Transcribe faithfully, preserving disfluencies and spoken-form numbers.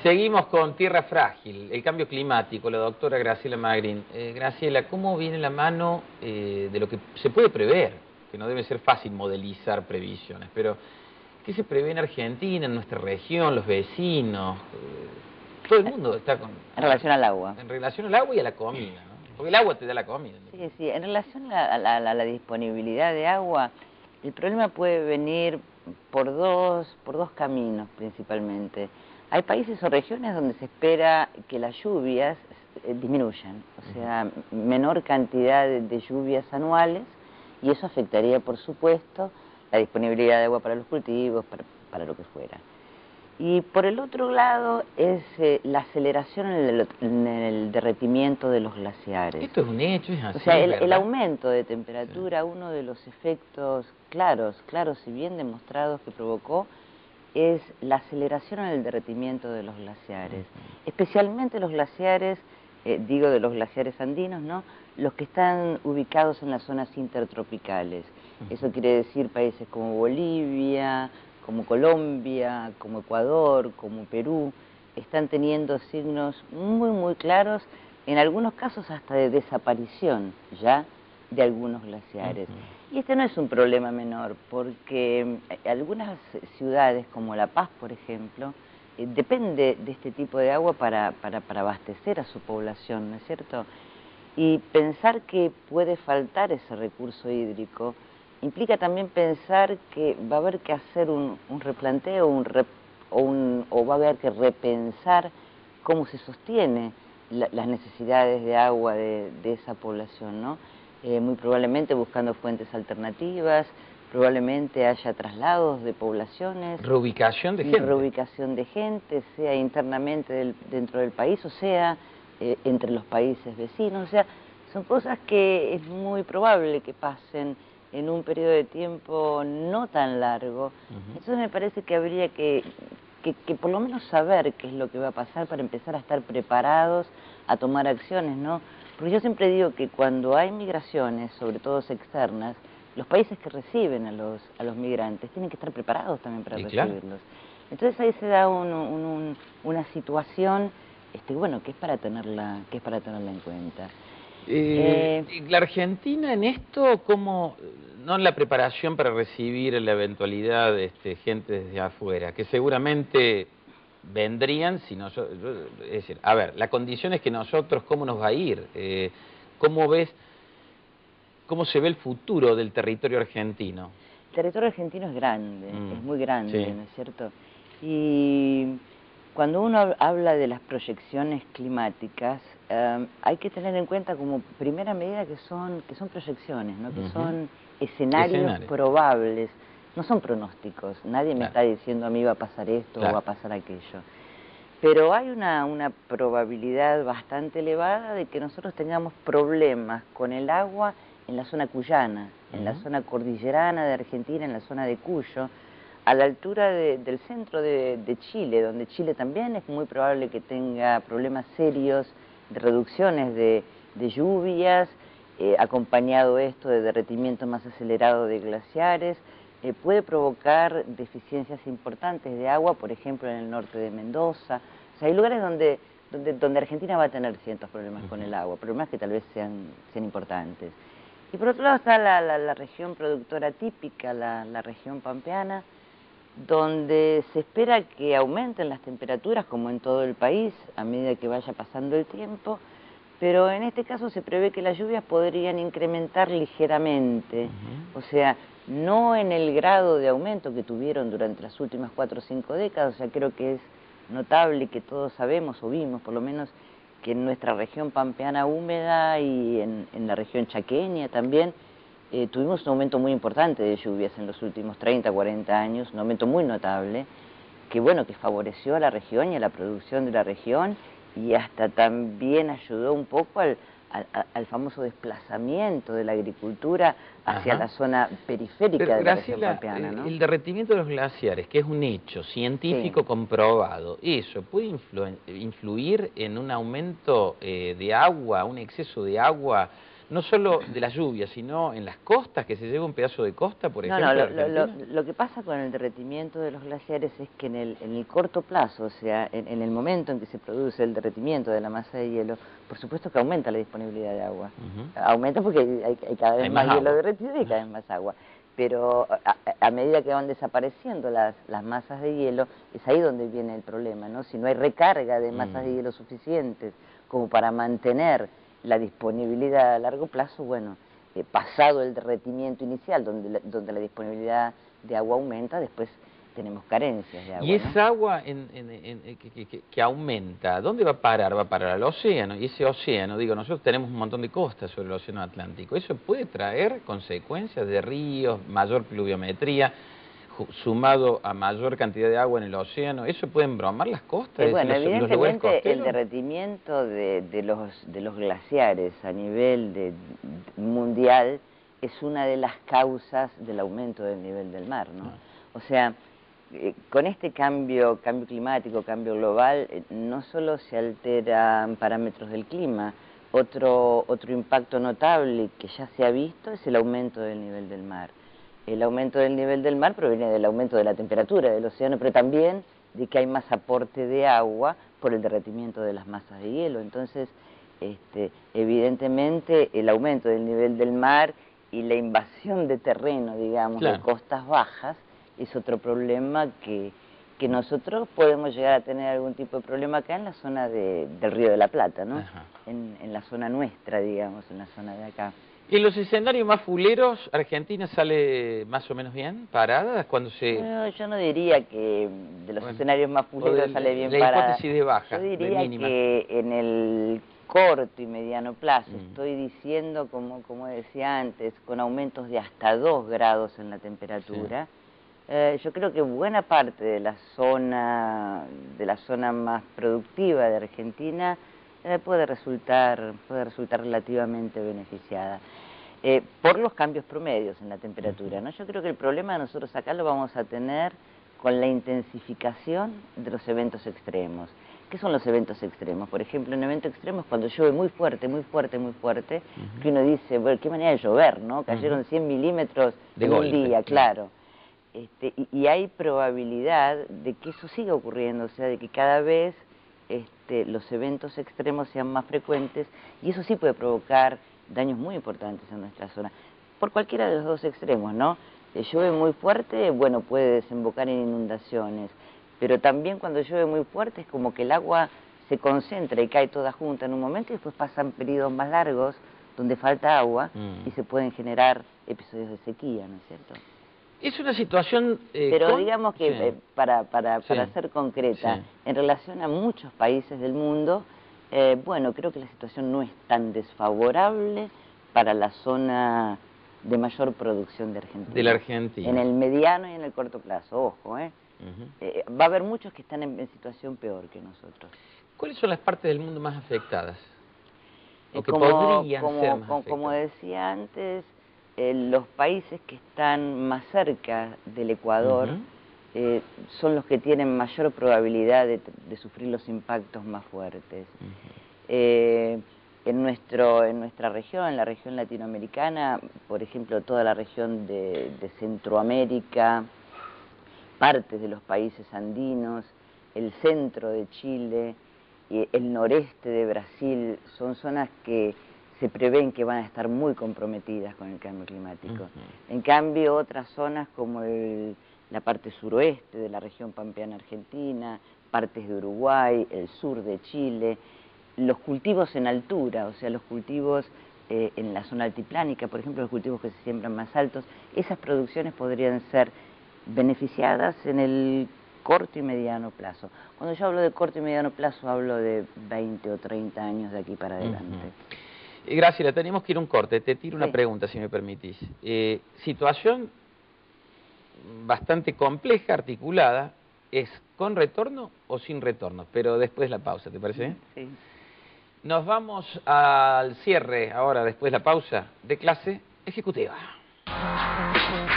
Seguimos con Tierra Frágil, el cambio climático, la doctora Graciela Magrin. Eh, Graciela, ¿cómo viene la mano eh, de lo que se puede prever? Que no debe ser fácil modelizar previsiones, pero ¿qué se prevé en Argentina, en nuestra región, los vecinos? Eh, todo el mundo está con... En relación al agua. En relación al agua y a la comida, ¿no? Porque el agua te da la comida, ¿no? Sí, sí, en relación a la, a la, a la disponibilidad de agua, el problema puede venir por dos, por dos caminos principalmente. Hay países o regiones donde se espera que las lluvias eh, disminuyan, o sea, menor cantidad de, de lluvias anuales, y eso afectaría, por supuesto, la disponibilidad de agua para los cultivos, para, para lo que fuera. Y por el otro lado es eh, la aceleración en el, en el derretimiento de los glaciares. Esto es un hecho, es así. O sea, el, ¿verdad? el aumento de temperatura, sí. Uno de los efectos claros, claros y bien demostrados que provocó es la aceleración en el derretimiento de los glaciares. Uh-huh. Especialmente los glaciares, eh, digo de los glaciares andinos, ¿no? Los que están ubicados en las zonas intertropicales. Uh-huh. Eso quiere decir países como Bolivia, como Colombia, como Ecuador, como Perú, están teniendo signos muy, muy claros, en algunos casos hasta de desaparición ya de algunos glaciares. Uh-huh. Y este no es un problema menor, porque algunas ciudades como La Paz, por ejemplo, eh, depende de este tipo de agua para, para, para abastecer a su población, ¿no es cierto? Y pensar que puede faltar ese recurso hídrico implica también pensar que va a haber que hacer un, un replanteo un rep, o, un, o va a haber que repensar cómo se sostiene la, las necesidades de agua de, de esa población, ¿no? Eh, muy probablemente buscando fuentes alternativas, probablemente haya traslados de poblaciones. Reubicación de gente. Reubicación de gente, sea internamente del, dentro del país, o sea, eh, entre los países vecinos. O sea, son cosas que es muy probable que pasen en un periodo de tiempo no tan largo. Uh-huh. Entonces me parece que habría que, que, que por lo menos saber qué es lo que va a pasar para empezar a estar preparados a tomar acciones, ¿no? Porque yo siempre digo que cuando hay migraciones, sobre todo externas, los países que reciben a los, a los migrantes tienen que estar preparados también para sí, recibirlos. Claro. Entonces ahí se da un, un, un, una situación, este, bueno, que es para tenerla, que es para tenerla en cuenta. Eh, eh, la Argentina en esto, ¿cómo, no en la preparación para recibir la eventualidad de este, gente desde afuera, que seguramente vendrían si nosotros, es decir, a ver, la condición es que nosotros, ¿cómo nos va a ir? Eh, ¿Cómo ves, cómo se ve el futuro del territorio argentino? El territorio argentino es grande, mm, es muy grande, sí. ¿no es cierto? Y cuando uno habla de las proyecciones climáticas, eh, hay que tener en cuenta como primera medida que son, que son proyecciones, ¿no? Que uh-huh. son escenarios Escenario. probables, no son pronósticos. Nadie me claro. está diciendo a mí va a pasar esto claro. o va a pasar aquello. Pero hay una, una probabilidad bastante elevada de que nosotros tengamos problemas con el agua en la zona cuyana, uh-huh. en la zona cordillerana de Argentina, en la zona de Cuyo, a la altura de, del centro de, de Chile, donde Chile también es muy probable que tenga problemas serios de reducciones de, de lluvias, eh, acompañado esto de derretimiento más acelerado de glaciares, eh, puede provocar deficiencias importantes de agua, por ejemplo en el norte de Mendoza. O sea, hay lugares donde, donde, donde Argentina va a tener ciertos problemas uh-huh. con el agua, problemas que tal vez sean, sean importantes. Y por otro lado está la, la, la región productora típica, la, la región pampeana, donde se espera que aumenten las temperaturas, como en todo el país, a medida que vaya pasando el tiempo, pero en este caso se prevé que las lluvias podrían incrementar ligeramente, uh-huh. o sea, no en el grado de aumento que tuvieron durante las últimas cuatro o cinco décadas. O sea, creo que es notable que todos sabemos, o vimos por lo menos, que en nuestra región pampeana húmeda y en, en la región chaqueña también, Eh, tuvimos un aumento muy importante de lluvias en los últimos treinta, cuarenta años, un aumento muy notable, que bueno, que favoreció a la región y a la producción de la región, y hasta también ayudó un poco al, al, al famoso desplazamiento de la agricultura hacia Ajá. la zona periférica Pero, de la Graciela, región pampeana, ¿no? El derretimiento de los glaciares, que es un hecho científico sí. comprobado, ¿eso puede influ influir en un aumento eh, de agua, un exceso de agua? no solo de la lluvia, sino en las costas, que se lleva un pedazo de costa, por No, ejemplo? no, lo, lo, lo, lo que pasa con el derretimiento de los glaciares es que en el, en el corto plazo, o sea, en, en el momento en que se produce el derretimiento de la masa de hielo, por supuesto que aumenta la disponibilidad de agua. Uh-huh. Aumenta porque hay, hay cada vez hay más, más hielo derretido y cada vez más agua. Pero a, a medida que van desapareciendo las, las masas de hielo, es ahí donde viene el problema, ¿no? Si no hay recarga de masas mm. de hielo suficientes como para mantener la disponibilidad a largo plazo, bueno, eh, pasado el derretimiento inicial, donde la, donde la disponibilidad de agua aumenta, después tenemos carencias de agua. Y esa ¿no? agua en, en, en, que, que, que aumenta, ¿dónde va a parar? Va a parar al océano, y ese océano, digo, nosotros tenemos un montón de costas sobre el océano Atlántico, ¿eso puede traer consecuencias de ríos, mayor pluviometría, sumado a mayor cantidad de agua en el océano? ¿Eso puede embromar las costas? Eh, bueno, los, evidentemente los el derretimiento de, de, los, de los glaciares a nivel de, de mundial es una de las causas del aumento del nivel del mar, ¿no? Ah. O sea, eh, con este cambio, cambio climático, cambio global, eh, no solo se alteran parámetros del clima, otro, otro impacto notable que ya se ha visto es el aumento del nivel del mar. El aumento del nivel del mar proviene del aumento de la temperatura del océano, pero también de que hay más aporte de agua por el derretimiento de las masas de hielo. Entonces, este, evidentemente, el aumento del nivel del mar y la invasión de terreno, digamos, claro, de costas bajas, es otro problema que, que nosotros podemos llegar a tener algún tipo de problema acá en la zona de, del Río de la Plata, ¿no? En, en la zona nuestra, digamos, en la zona de acá. En los escenarios más fuleros, ¿Argentina sale más o menos bien parada cuando se...? No, yo no diría que de los bueno, escenarios más fuleros de, sale bien la parada. La hipótesis de baja, yo diría de mínima. que en el corto y mediano plazo, mm. estoy diciendo, como, como decía antes, con aumentos de hasta dos grados en la temperatura, sí. eh, yo creo que buena parte de la zona, de la zona más productiva de Argentina eh, puede resultar, puede resultar relativamente beneficiada. Eh, por los cambios promedios en la temperatura, ¿no? Yo creo que el problema de nosotros acá lo vamos a tener con la intensificación de los eventos extremos. ¿Qué son los eventos extremos? Por ejemplo, un evento extremo es cuando llueve muy fuerte, muy fuerte, muy fuerte, uh-huh. que uno dice, bueno, qué manera de llover, ¿no? Cayeron uh-huh. cien milímetros de en golpe, un día, claro. Este, y, y hay probabilidad de que eso siga ocurriendo, o sea, de que cada vez este, los eventos extremos sean más frecuentes, y eso sí puede provocar daños muy importantes en nuestra zona, por cualquiera de los dos extremos, ¿no? Eh, llueve muy fuerte, bueno, puede desembocar en inundaciones, pero también cuando llueve muy fuerte es como que el agua se concentra y cae toda junta en un momento y después pasan periodos más largos donde falta agua mm. y se pueden generar episodios de sequía, ¿no es cierto? Es una situación... Eh, pero con... digamos que, sí. eh, para, para, para sí. ser concreta, sí. en relación a muchos países del mundo, Eh, bueno, creo que la situación no es tan desfavorable para la zona de mayor producción de Argentina. De la Argentina. En el mediano y en el corto plazo, ojo, ¿eh? Uh-huh. eh va a haber muchos que están en, en situación peor que nosotros. ¿Cuáles son las partes del mundo más afectadas? ¿O eh, que como, podrían como, ser más como, afectadas? como decía antes, eh, los países que están más cerca del Ecuador... Uh-huh. Eh, son los que tienen mayor probabilidad de, de sufrir los impactos más fuertes. Uh-huh. eh, en, nuestro, en nuestra región, en la región latinoamericana, por ejemplo, toda la región de, de Centroamérica, partes de los países andinos, el centro de Chile, y el noreste de Brasil, son zonas que se prevén que van a estar muy comprometidas con el cambio climático. Uh-huh. En cambio, otras zonas como el la parte suroeste de la región pampeana argentina, partes de Uruguay, el sur de Chile, los cultivos en altura, o sea, los cultivos eh, en la zona altiplánica, por ejemplo, los cultivos que se siembran más altos, esas producciones podrían ser beneficiadas en el corto y mediano plazo. Cuando yo hablo de corto y mediano plazo, hablo de veinte o treinta años de aquí para adelante. Uh-huh. Graciela, tenemos que ir a un corte. Te tiro sí. una pregunta, si me permitís. Eh, situación bastante compleja, articulada, ¿es con retorno o sin retorno? Pero después la pausa, ¿te parece? Sí. Nos vamos al cierre ahora, después la pausa, de Clase Ejecutiva.